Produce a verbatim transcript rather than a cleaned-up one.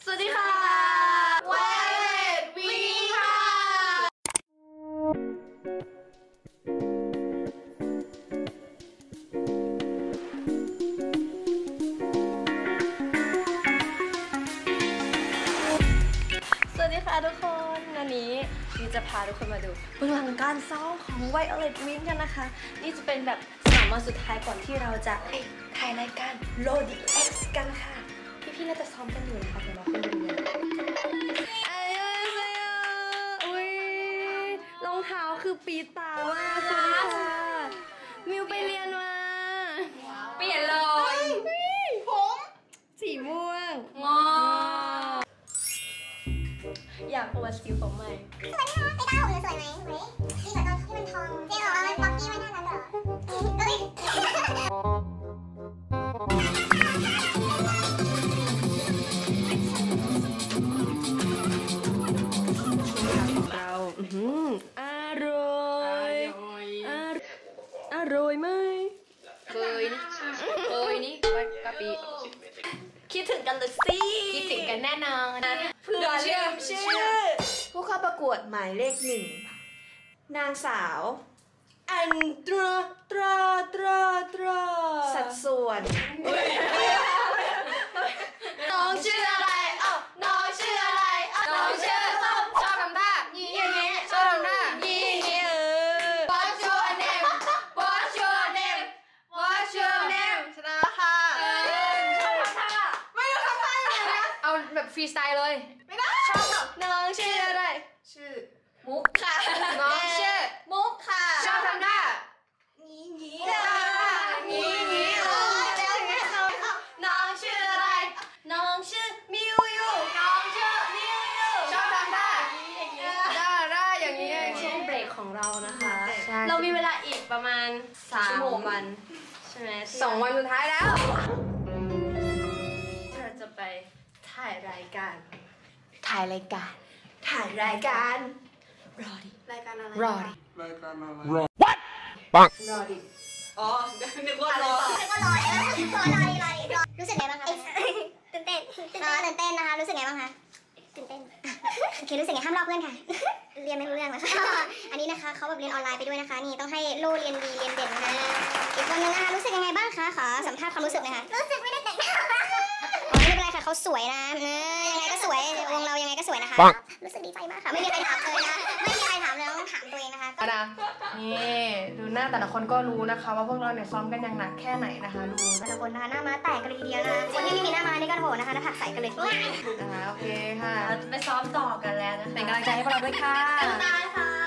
สวัสดีค่ะไวโอเลตวิงค่ะสวัสดีค่ะทุกคนวันนี้พี่จะพาทุกคนมาดูเบื้องหลังการซ้อมของไวโอเลตวิงกันนะคะนี่จะเป็นแบบสามวันสุดท้ายก่อนที่เราจะถ่ายรายการโลดิเอ็กซ์กันค่ะพี่ๆน่าจะซ้อมกันอยู่นะคะเดี๋ยวเราไปดูกันอุ้ยรองเท้าคือปีตามากสวัสดีค่ะมิวไปเรียนมาเปลี่ยนเลยผมสีม่วงงออยากอวดสีผมใหม่สวยไหมคะไปต้าผมสวยไหมเฮ้ยดีกว่าตอนที่มันทองเจ๊หรอมันป๊อกกี้มันน่ารักเหรอเฮ้ยเราอร่อยอร่อยไหมเคยนี่เคยนี่วัดกะปิคิดถึงกันเลยสิคิดถึงกันแน่นอนเพื่อเชื่อชื่อผู้เข้าประกวดหมายเลขหนึ่งนางสาวอันตรตรตรตรสัดส่วนน้องชื่ออะไรเอ้าน้องชื่ออะไรน้องชื่อส้มชอบทำท่ายี่เงี้ยชอบทำท่ายี่เงี้ยเออ What's your name What's your name What's your name ชนะค่ะชอบทำท่าไม่ต้องทำท่าเลยนะเอาแบบฟรีสไตล์เลยไม่ได้ชอบน้องชื่ออะไรชื่อมุกค่ะน้องชื่อมุกค่ะชอบทำท่างี้งี้งี้งี้เออแล้วไงเขาน้องชื่ออะไรน้องชื่อมิวยูน้องชื่อมิวยูชอบทำท่าได้ได้อย่างนี้ช่วงเบรกของเรานะคะเรามีเวลาอีกประมาณสามวันใช่ไหมสองวันสุดท้ายแล้วเราจะไปถ่ายรายการถ่ายรายการถ่ายรายการรอดิรายการอะไรรอดิรายการอะไรรอ what ปังรอดิอ๋อนึกว่ารอนึกว่ารอเออรอดิรอดิรอดิรู้สึกไงบ้างคะตื่นเต้นอ๋อตื่นเต้นนะคะรู้สึกไงบ้างคะตื่นเต้นโอเครู้สึกไงห้ามลอกเพื่อนค่ะเรียนไม่รู้เรื่องนะคะอันนี้นะคะเขาแบบเรียนออนไลน์ไปด้วยนะคะนี่ต้องให้โลเรียนดีเรียนเด่นนะคะอีกคนนึงนะคะรู้สึกยังไงบ้างคะขอสัมภาษณ์ความรู้สึกหน่อยค่ะรู้สึกไม่ได้แต่งหน้าไม่เป็นไรค่ะเขาสวยนะเออยังไงก็สวยวงเรายังไงก็สวยนะคะรู้สึกดีใจมากค่ะไม่มีใครถามเลยนะไม่มีใครถามเลยต้องถามตัวเองนะคะก็นี่ดูหน้าแต่ละคนก็รู้นะคะว่าพวกเราเนี่ยซ้อมกันอย่างหนักแค่ไหนนะคะดูแต่ละคนนะคะหน้าม้าแตกกันเลยทีเดียวนะคนที่ไม่มีหน้าม้านี่ก็โหนะคะหน้าผักใสกันเลยนะคะโอเคค่ะไปซ้อมต่อกันแล้วนะคะเป็นกำลังใจให้พวกเราด้วยค่ะบ๊ายบายค่ะ